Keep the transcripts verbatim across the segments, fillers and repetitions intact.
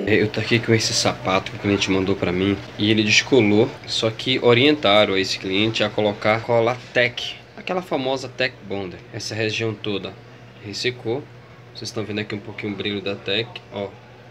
Eu tô aqui com esse sapato que o cliente mandou pra mim e ele descolou, só que orientaram esse cliente a colocar cola Tec, aquela famosa Tec Bonder. Essa região toda ressecou. Vocês estão vendo aqui um pouquinho o brilho da Tec, ó.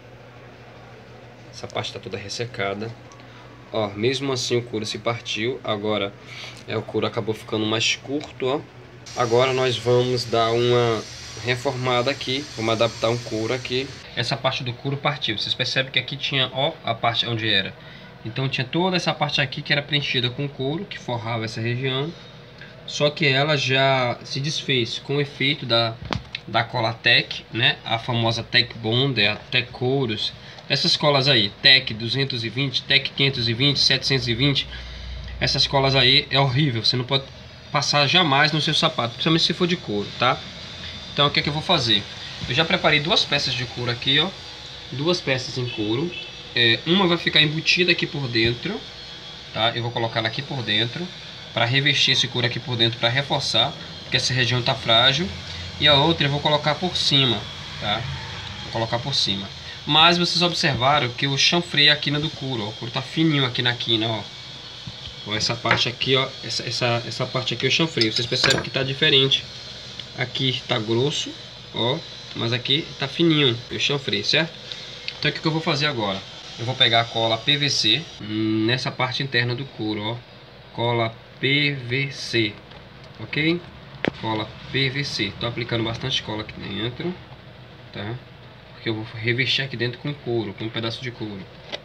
Essa parte tá toda ressecada. Ó, mesmo assim o couro se partiu. Agora é, o couro acabou ficando mais curto, ó. Agora nós vamos dar uma reformada aqui, vamos adaptar um couro aqui. Essa parte do couro partiu. Vocês percebem que aqui tinha, ó, a parte onde era. Então tinha toda essa parte aqui que era preenchida com couro, que forrava essa região. Só que ela já se desfez com o efeito da, da cola Tec, né? A famosa Tec Bonder, a Tec Couros. Essas colas aí, Tec duzentos e vinte, Tec quinhentos e vinte, setecentos e vinte. Essas colas aí é horrível. Você não pode passar jamais no seu sapato, principalmente se for de couro, tá? Então o que é que eu vou fazer? Eu já preparei duas peças de couro aqui, ó. Duas peças em couro. É, uma vai ficar embutida aqui por dentro, tá? Eu vou colocar ela aqui por dentro para revestir esse couro aqui por dentro, para reforçar, porque essa região tá frágil. E a outra eu vou colocar por cima, tá? Vou colocar por cima. Mas vocês observaram que eu chanfrei a quina do couro, ó. O couro tá fininho aqui na quina, ó. Ó, essa parte aqui, ó, essa, essa, essa parte aqui eu chanfrei. Vocês percebem que tá diferente. Aqui tá grosso, ó, mas aqui tá fininho. Eu chanfrei, certo? Então o que, que eu vou fazer agora? Eu vou pegar a cola P V C nessa parte interna do couro, ó. Cola P V C, ok? Cola P V C. Tô aplicando bastante cola aqui dentro, tá? Porque eu vou revestir aqui dentro com couro, com um pedaço de couro.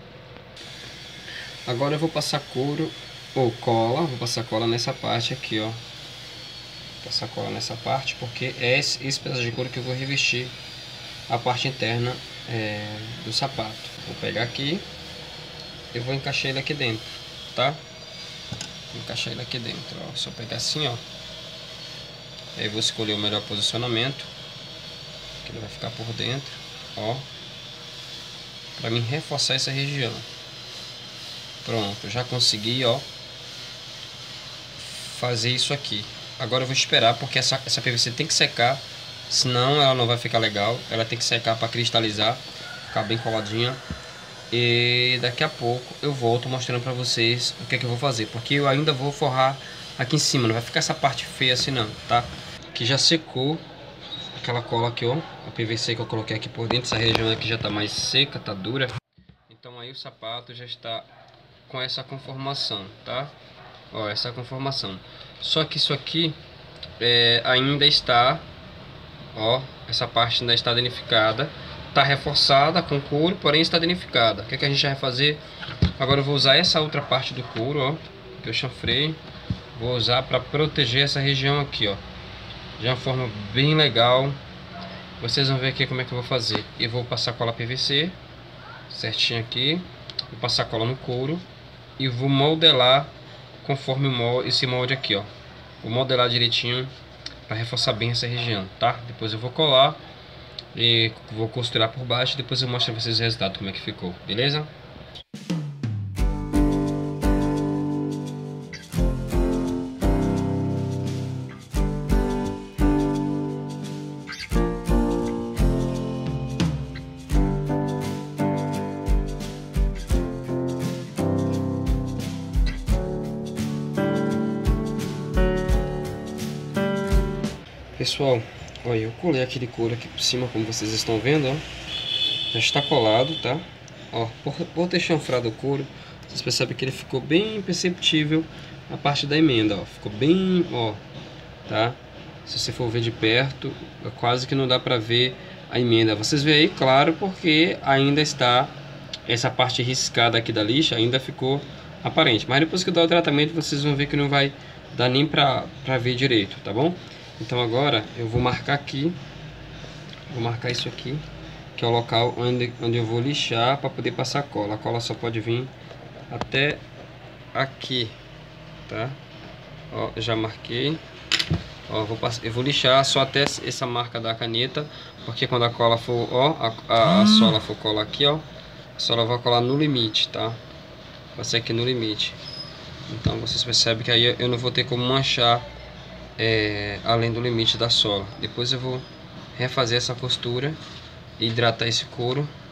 Agora eu vou passar couro ou cola, vou passar cola nessa parte aqui, ó. Passar cola nessa parte, porque é esse, esse pedaço de couro que eu vou revestir a parte interna é, do sapato. Vou pegar aqui e vou encaixar ele aqui dentro, tá? Vou encaixar ele aqui dentro, ó. Só pegar assim, ó. Aí vou escolher o melhor posicionamento, que ele vai ficar por dentro, ó, para mim reforçar essa região. Pronto, já consegui, ó, fazer isso aqui. Agora eu vou esperar, porque essa, essa P V C tem que secar, senão ela não vai ficar legal. Ela tem que secar para cristalizar, ficar bem coladinha. E daqui a pouco eu volto mostrando para vocês o que é que eu vou fazer, porque eu ainda vou forrar aqui em cima, não vai ficar essa parte feia assim não, tá? Que já secou aquela cola aqui, ó, a P V C que eu coloquei aqui por dentro. Essa região aqui já tá mais seca, tá dura. Então aí o sapato já está com essa conformação, tá? Ó, essa conformação. Só que isso aqui é, ainda está, ó, essa parte ainda está danificada. Tá reforçada com couro, porém está danificada. O que é que a gente vai fazer? Agora eu vou usar essa outra parte do couro, ó, que eu chanfrei. Vou usar para proteger essa região aqui, ó, de uma forma bem legal. Vocês vão ver aqui como é que eu vou fazer. Eu vou passar cola P V C certinho aqui, vou passar cola no couro e vou modelar conforme o molde, esse molde aqui, ó. Vou modelar direitinho para reforçar bem essa região, tá? Depois eu vou colar e vou costurar por baixo e depois eu mostro pra vocês o resultado, como é que ficou, beleza? Pessoal, olha, eu colei aquele couro aqui por cima, como vocês estão vendo, ó. Já está colado, tá? Ó, por, por ter chanfrado o couro, vocês percebem que ele ficou bem perceptível a parte da emenda, ó. Ficou bem, ó, tá? Se você for ver de perto, quase que não dá pra ver a emenda. Vocês veem aí, claro, porque ainda está essa parte riscada aqui da lixa, ainda ficou aparente. Mas depois que eu dar o tratamento, vocês vão ver que não vai dar nem pra, pra ver direito, tá bom? Então agora eu vou marcar aqui, vou marcar isso aqui, que é o local onde, onde eu vou lixar para poder passar cola. A cola só pode vir até aqui, tá? Ó, já marquei. Ó, vou passar, eu vou lixar só até essa marca da caneta, porque quando a cola for, ó, a, a, a sola for colar aqui, ó, a sola vai colar no limite, tá? Vai ser aqui no limite. Então vocês percebem que aí eu não vou ter como manchar É, além do limite da sola. Depois eu vou refazer essa costura, hidratar esse couro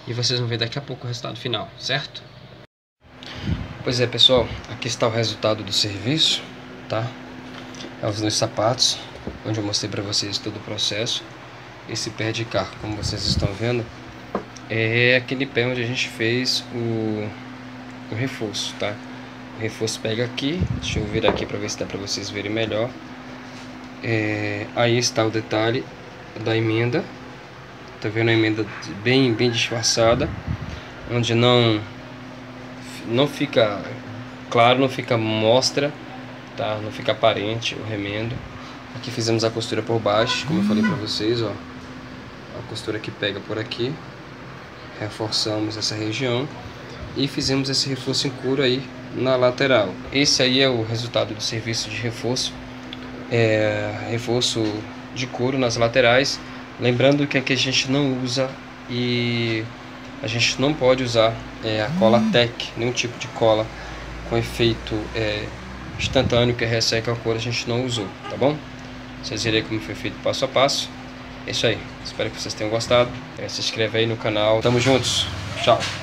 e vocês vão ver daqui a pouco o resultado final, certo? Pois é, pessoal, aqui está o resultado do serviço, tá? É os dois sapatos, onde eu mostrei para vocês todo o processo. Esse pé de carro, como vocês estão vendo, é aquele pé onde a gente fez o, o reforço, tá? O reforço pega aqui, deixa eu virar aqui para ver se dá para vocês verem melhor. É, aí está o detalhe da emenda, tá vendo a emenda bem, bem disfarçada, onde não, não fica claro, não fica mostra, tá? Não fica aparente o remendo. Aqui fizemos a costura por baixo, como eu falei para vocês, ó. A costura que pega por aqui, reforçamos essa região e fizemos esse reforço em couro aí na lateral. Esse aí é o resultado do serviço de reforço, é, reforço de couro nas laterais. Lembrando que aqui a gente não usa e a gente não pode usar é, a cola Tec, nenhum tipo de cola com efeito é, instantâneo que resseca a couro, a gente não usou, tá bom? Vocês verem como foi feito passo a passo. É isso aí, espero que vocês tenham gostado. Se inscreve aí no canal, tamo juntos, tchau!